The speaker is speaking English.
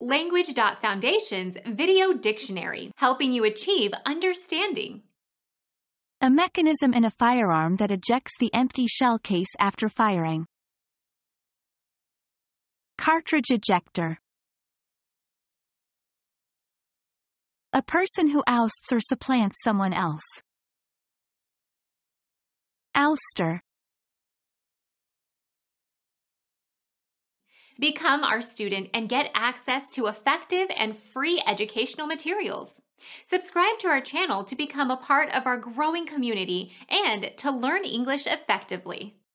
Language.Foundation's Video Dictionary, helping you achieve understanding. A mechanism in a firearm that ejects the empty shell case after firing. Cartridge ejector. A person who ousts or supplants someone else. Ouster. Become our student and get access to effective and free educational materials. Subscribe to our channel to become a part of our growing community and to learn English effectively.